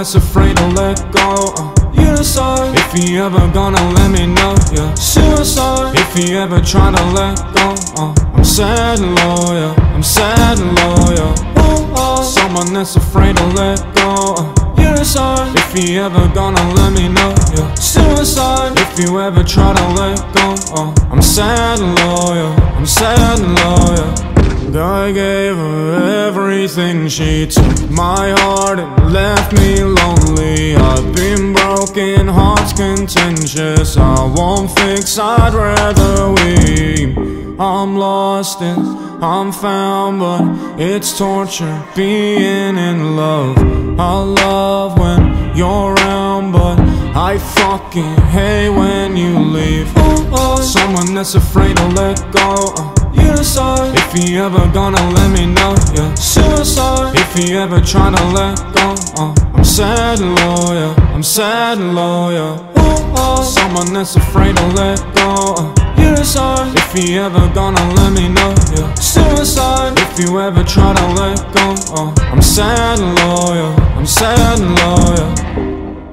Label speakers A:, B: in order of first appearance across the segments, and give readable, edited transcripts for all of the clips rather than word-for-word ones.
A: that's afraid to let go. You decide if you ever gonna let me know. Yeah, suicide if you ever try to let go. I'm sad and loyal, I'm sad and loyal. Someone that's afraid to let go. You decide if you ever gonna let me know. Yeah, suicide if you ever try to let go. I'm sad and loyal, I'm sad and loyal. I gave her everything, she took my heart and left me lonely. I've been broken, heart's contentious, I won't fix, I'd rather weep. I'm lost and I'm found, but it's torture being in love. I love when you're around, but I fucking hate when you leave. Someone that's afraid to let go. You decide if you ever gonna let me know. Yeah, suicide if you ever try to let go. I'm sad and loyal, I'm sad and loyal. Someone that's afraid to let go. You decide if you ever gonna let me know. Yeah, suicide if you ever try to let go. I'm sad and loyal, I'm sad and loyal.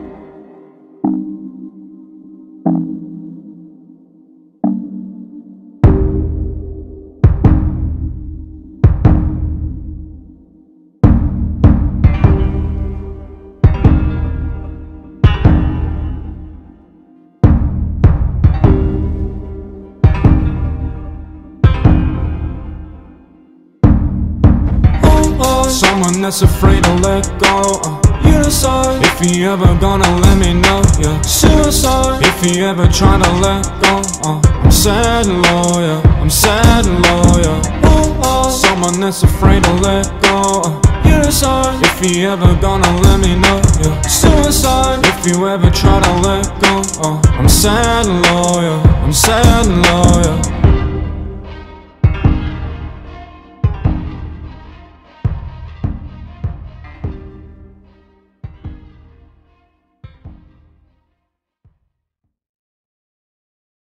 A: Someone that's afraid to let go. You decide if you ever gonna let me know. Yeah, suicide if you ever try to let go. I'm sad and loyal, I'm sad and loyal. Someone that's afraid to let go. You decide if you ever gonna let me know. Yeah, suicide if you ever try to let go. I'm sad and loyal, I'm sad and loyal.